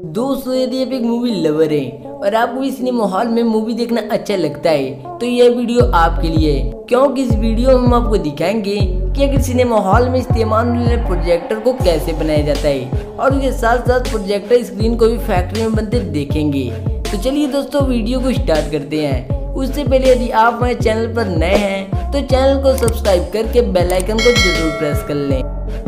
दोस्तों, यदि आप एक मूवी लवर हैं और आपको भी सिनेमा हॉल में मूवी देखना अच्छा लगता है तो यह वीडियो आपके लिए है, क्योंकि इस वीडियो में हम आपको दिखाएंगे कि अगर सिनेमा हॉल में इस्तेमाल होने वाले प्रोजेक्टर को कैसे बनाया जाता है और उसके साथ साथ प्रोजेक्टर स्क्रीन को भी फैक्ट्री में बनते देखेंगे। तो चलिए दोस्तों, वीडियो को स्टार्ट करते हैं। उससे पहले यदि आप हमारे चैनल पर नए हैं तो चैनल को सब्सक्राइब करके बेल आइकन को जरूर प्रेस कर लें।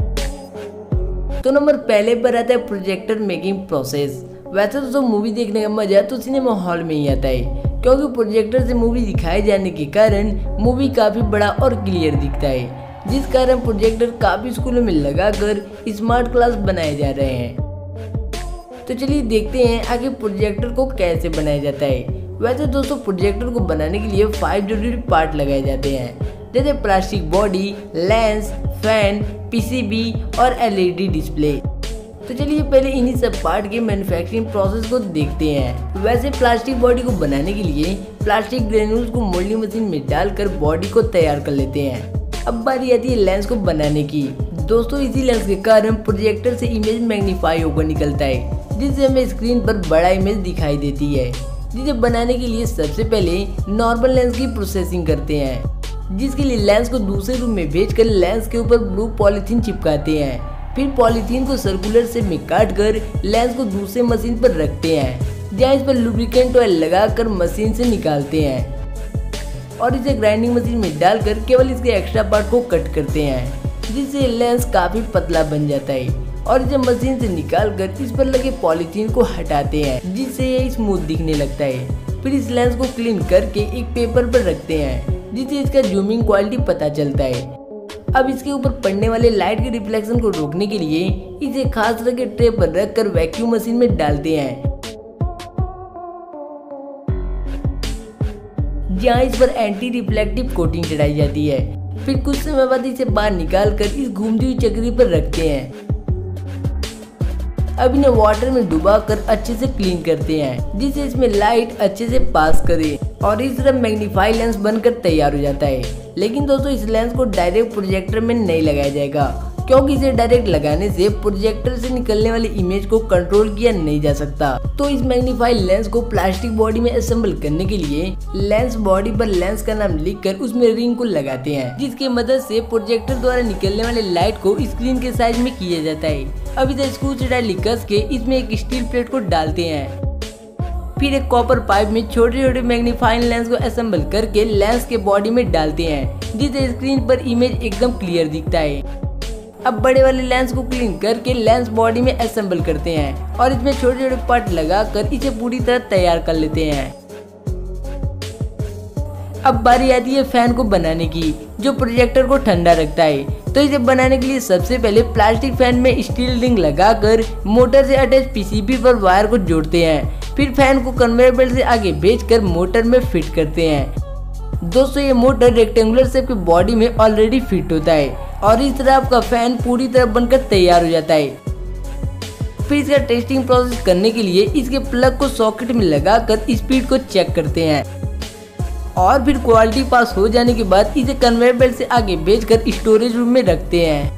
तो नंबर पहले पर आता है प्रोजेक्टर मेकिंग प्रोसेस। वैसे तो मूवी देखने का मजा तो सिनेमा हॉल में ही आता है, क्योंकि प्रोजेक्टर से मूवी दिखाए जाने के कारण मूवी काफी बड़ा और क्लियर दिखता है, जिस कारण प्रोजेक्टर काफी स्कूलों में लगाकर स्मार्ट क्लास बनाए जा रहे हैं। तो चलिए देखते हैं आगे प्रोजेक्टर को कैसे बनाया जाता है। वैसे दोस्तों, प्रोजेक्टर को बनाने के लिए 5 जरूरी पार्ट लगाए जाते हैं, जैसे plastic body, lens, fan, PCB और एलईडी डिस्प्ले। तो चलिए पहले इन्हीं सब पार्ट के मैन्युफैक्चरिंग प्रोसेस को देखते हैं। वैसे प्लास्टिक बॉडी को बनाने के लिए प्लास्टिक ग्रेन्यूल्स को मोल्डिंग मशीन में डालकर बॉडी को तैयार कर लेते हैं। अब बारी आती है लेंस को बनाने की। दोस्तों, इसी लेंस के कारण प्रोजेक्टर से इमेज मैग्नीफाई होकर निकलता है, जिससे हमें स्क्रीन पर बड़ा इमेज दिखाई देती है। जिसे बनाने के लिए सबसे पहले नॉर्मल लेंस की प्रोसेसिंग करते हैं, जिसके लिए लेंस को दूसरे रूम में भेजकर लेंस के ऊपर ब्लू पॉलीथीन चिपकाते हैं। फिर पॉलीथीन को सर्कुलर शेप में काट कर लेंस को दूसरे मशीन पर रखते हैं, जहाँ इस पर लुब्रिकेंट ऑयल लगाकर मशीन से निकालते हैं और इसे ग्राइंडिंग मशीन में डालकर केवल इसके एक्स्ट्रा पार्ट को कट करते हैं, जिससे लेंस काफी पतला बन जाता है और इसे मशीन से निकालकर इस पर लगे पॉलीथीन को हटाते हैं, जिससे ये स्मूथ दिखने लगता है। फिर इस लेंस को क्लीन करके एक पेपर पर रखते हैं, जिससे इसका जूमिंग क्वालिटी पता चलता है। अब इसके ऊपर पड़ने वाले लाइट के रिफ्लेक्शन को रोकने के लिए इसे खास तरह के ट्रे पर रखकर वैक्यूम मशीन में डालते हैं, जहाँ इस पर एंटी रिफ्लेक्टिव कोटिंग चढ़ाई जाती है। फिर कुछ समय बाद इसे बाहर निकालकर इस घूमती हुई चक्री पर रखते हैं। अब इन्हें वाटर में डुबाकर अच्छे से क्लीन करते हैं, जिससे इसमें लाइट अच्छे से पास करे और इस तरह मैग्नीफाई लेंस बनकर तैयार हो जाता है। लेकिन दोस्तों, इस लेंस को डायरेक्ट प्रोजेक्टर में नहीं लगाया जाएगा, क्योंकि इसे डायरेक्ट लगाने से प्रोजेक्टर से निकलने वाली इमेज को कंट्रोल किया नहीं जा सकता। तो इस मैग्नीफाई लेंस को प्लास्टिक बॉडी में असेंबल करने के लिए लेंस बॉडी पर लेंस का नाम लिखकर उसमें रिंग को लगाते हैं, जिसकी मदद से प्रोजेक्टर द्वारा निकलने वाले लाइट को स्क्रीन के साइज में किया जाता है। अब इसे स्क्रू से टाइटली कस के इसमें एक स्टील प्लेट को डालते हैं। फिर एक कॉपर पाइप में छोटे छोटे मैग्नीफाइंग लेंस को असेंबल करके लेंस के बॉडी में डालते हैं, जिससे स्क्रीन पर इमेज एकदम क्लियर दिखता है। अब बड़े वाले लेंस को क्लीन करके लेंस बॉडी में असेंबल करते हैं और इसमें छोटे छोटे पार्ट लगाकर इसे पूरी तरह तैयार कर लेते हैं। अब बारी आती है फैन को बनाने की, जो प्रोजेक्टर को ठंडा रखता है। तो इसे बनाने के लिए सबसे पहले प्लास्टिक फैन में स्टील रिंग लगाकर मोटर से अटैच पीसीबी पर वायर को जोड़ते हैं। फिर फैन को कन्वेयर बेल्ट से आगे भेजकर मोटर में फिट करते हैं। दोस्तों, ये मोटर रेक्टेंगुलर शेप की बॉडी में ऑलरेडी फिट होता है और इस तरह आपका फैन पूरी तरह बनकर तैयार हो जाता है। फिर इसका टेस्टिंग प्रोसेस करने के लिए इसके प्लग को सॉकेट में लगाकर स्पीड को चेक करते हैं और फिर क्वालिटी पास हो जाने के बाद इसे कन्वेयर बेल्ट से आगे भेजकर स्टोरेज रूम में रखते हैं।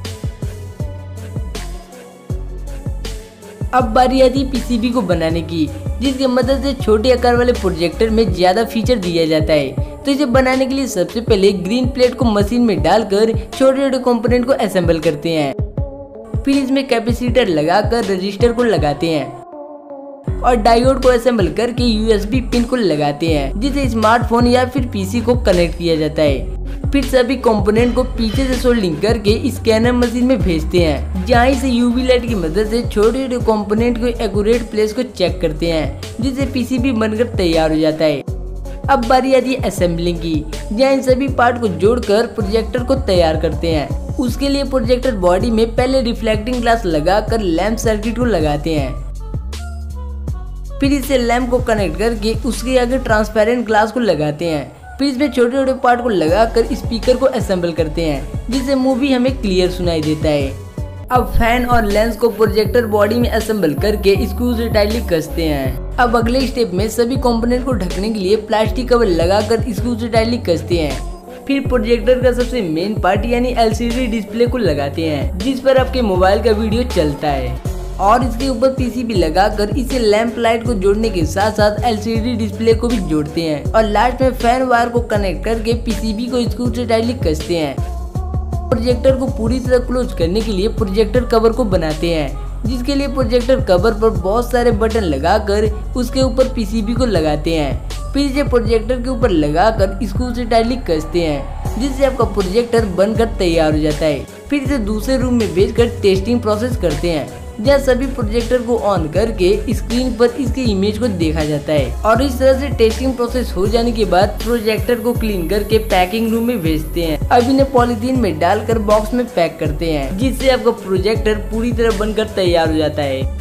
अब बारी आती है पीसीबी को बनाने की, जिसकी मदद से छोटे आकार वाले प्रोजेक्टर में ज्यादा फीचर दिया जाता है। तो इसे बनाने के लिए सबसे पहले ग्रीन प्लेट को मशीन में डालकर छोटे छोटे कंपोनेंट को असेंबल करते हैं। फिर इसमें कैपेसिटर लगाकर रजिस्टर को लगाते हैं और डायोड को असेंबल करके यूएसबी पिन को लगाते हैं, जिसे स्मार्टफोन या फिर पीसी को कनेक्ट किया जाता है। फिर सभी कंपोनेंट को पीछे से सोल्डिंग करके स्कैनर मशीन में भेजते हैं, जहाँ इसे यूवी लाइट की मदद से छोटे छोटे कंपोनेंट को एक्यूरेट प्लेस को चेक करते हैं, जिससे पीसीबी बनकर तैयार हो जाता है। अब बारी आती है असेंबलिंग की, जहाँ इन सभी पार्ट को जोड़कर प्रोजेक्टर को तैयार करते हैं। उसके लिए प्रोजेक्टर बॉडी में पहले रिफ्लेक्टिंग ग्लास लगाकर लैंप सर्किट को लगाते हैं। फिर इसे लैंप को कनेक्ट करके उसके आगे ट्रांसपेरेंट ग्लास को लगाते हैं। फिर इसमें छोटे छोटे पार्ट को लगाकर स्पीकर को असेंबल करते हैं, जिससे मूवी हमें क्लियर सुनाई देता है। अब फैन और लेंस को प्रोजेक्टर बॉडी में असेंबल करके स्क्रू से टाइटली कसते हैं। अब अगले स्टेप में सभी कंपोनेंट को ढकने के लिए प्लास्टिक कवर लगाकर स्क्रू से टाइटली कसते हैं। फिर प्रोजेक्टर का सबसे मेन पार्ट यानी एलसीडी डिस्प्ले को लगाते हैं, जिस पर आपके मोबाइल का वीडियो चलता है। और इसके ऊपर पीसीबी लगाकर इसे लैंप लाइट को जोड़ने के साथ साथ एलसीडी डिस्प्ले को भी जोड़ते हैं और लास्ट में फैन वायर को कनेक्ट करके पीसीबी को स्क्रू से टाइटली कसते हैं। प्रोजेक्टर को पूरी तरह क्लोज करने के लिए प्रोजेक्टर कवर को बनाते हैं, जिसके लिए प्रोजेक्टर कवर पर बहुत सारे बटन लगाकर उसके ऊपर पीसीबी को लगाते हैं। फिर इसे प्रोजेक्टर के ऊपर लगाकर स्क्रू से टाइटली कसते हैं, जिससे आपका प्रोजेक्टर बनकर तैयार हो जाता है। फिर इसे दूसरे रूम में भेजकर टेस्टिंग प्रोसेस करते हैं, जहाँ सभी प्रोजेक्टर को ऑन करके स्क्रीन पर इसके इमेज को देखा जाता है। और इस तरह से टेस्टिंग प्रोसेस हो जाने के बाद प्रोजेक्टर को क्लीन करके पैकिंग रूम में भेजते हैं। अब इन्हें पॉलीथीन में डालकर बॉक्स में पैक करते हैं, जिससे आपका प्रोजेक्टर पूरी तरह बनकर तैयार हो जाता है।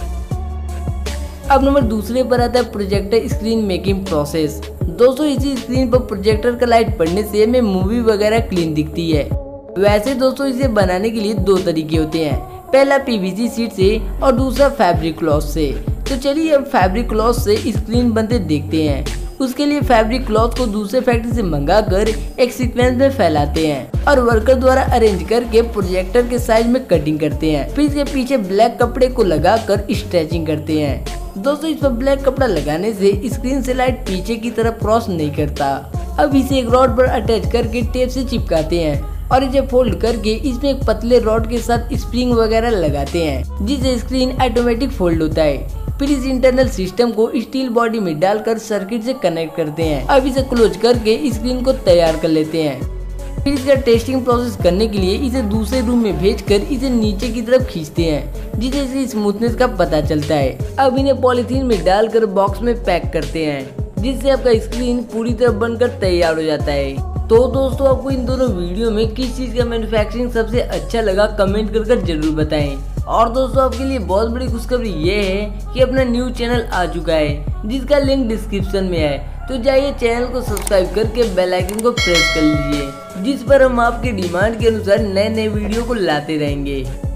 अब नंबर दूसरे पर आता है प्रोजेक्टर स्क्रीन मेकिंग प्रोसेस। दोस्तों, इसी स्क्रीन पर प्रोजेक्टर का लाइट पड़ने से हमें मूवी वगैरह क्लीन दिखती है। वैसे दोस्तों, इसे बनाने के लिए दो तरीके होते हैं, पहला पीवीसी शीट से और दूसरा फैब्रिक क्लॉथ से। तो चलिए अब फैब्रिक क्लॉथ से स्क्रीन बनते देखते हैं। उसके लिए फैब्रिक क्लॉथ को दूसरे फैक्ट्री से मंगाकर एक सीक्वेंस में फैलाते हैं और वर्कर द्वारा अरेंज करके प्रोजेक्टर के साइज में कटिंग करते हैं। फिर इसके पीछे ब्लैक कपड़े को लगाकर स्ट्रेचिंग करते हैं। दोस्तों, इस पर ब्लैक कपड़ा लगाने से स्क्रीन से लाइट पीछे की तरफ क्रॉस नहीं करता। अब इसे एक रॉड पर अटैच करके टेप से चिपकाते हैं और इसे फोल्ड करके इसमें एक पतले रॉड के साथ स्प्रिंग वगैरह लगाते हैं, जिससे स्क्रीन ऑटोमेटिक फोल्ड होता है। फिर इस इंटरनल सिस्टम को स्टील बॉडी में डालकर सर्किट से कनेक्ट करते हैं। अब इसे क्लोज करके स्क्रीन को तैयार कर लेते हैं। फिर इसका टेस्टिंग प्रोसेस करने के लिए इसे दूसरे रूम में भेजकर इसे नीचे की तरफ खींचते हैं, जिससे इसकी स्मूथनेस का पता चलता है। अब इन्हें पॉलीथीन में डालकर बॉक्स में पैक करते हैं, जिससे आपका स्क्रीन पूरी तरह बनकर तैयार हो जाता है। तो दोस्तों, आपको इन दोनों वीडियो में किस चीज का मैन्युफैक्चरिंग सबसे अच्छा लगा कमेंट कर जरूर बताएं। और दोस्तों, आपके लिए बहुत बड़ी खुशखबरी ये है कि अपना न्यू चैनल आ चुका है, जिसका लिंक डिस्क्रिप्शन में है। तो जाइए चैनल को सब्सक्राइब करके बेल आइकन को प्रेस कर लीजिए, जिस पर हम आपके डिमांड के अनुसार नए नए वीडियो को लाते रहेंगे।